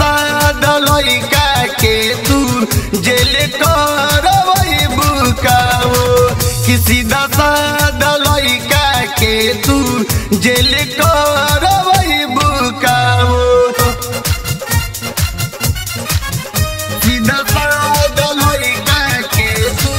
सादा लइका के तू जेल करवैबू का हो कि सीधा सादा लइका के तू जेल करवैबू का हो सीधा सादा लइका के तू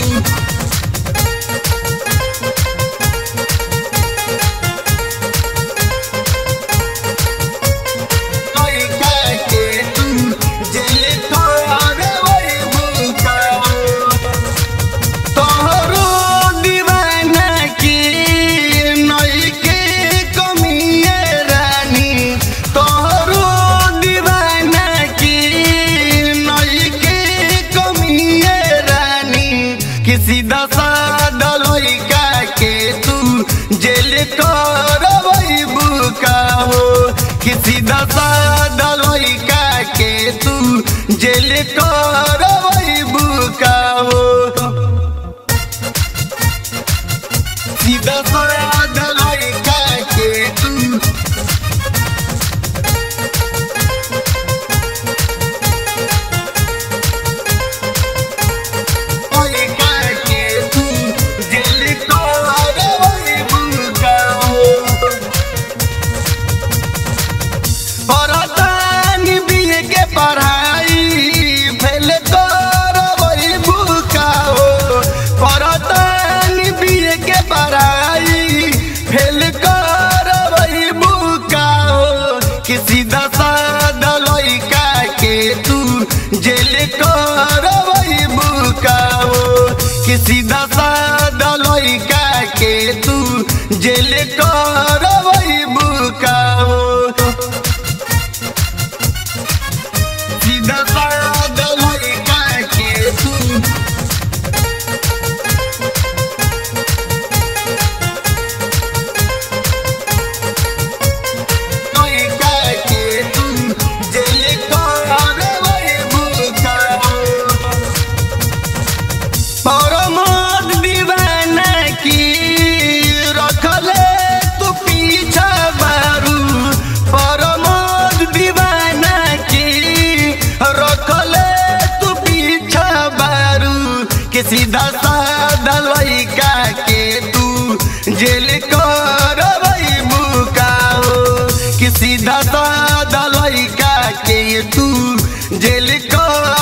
सीधा सादा लइका के तू जेल करवैबू का हो कि सीधा सादा लइका के तू जेल करवैबू का हो सीधा सादा लइका के तू सीधा सादा लइका के तू जेल करवैबू का हो कि सीधा सादा लइका के तू जेल करवैबू का हो सीधा सादा लइका के तू सीधा सादा लइका के तू जेल करवैबू का हो कि सीधा सादा लइका के तू जेल कर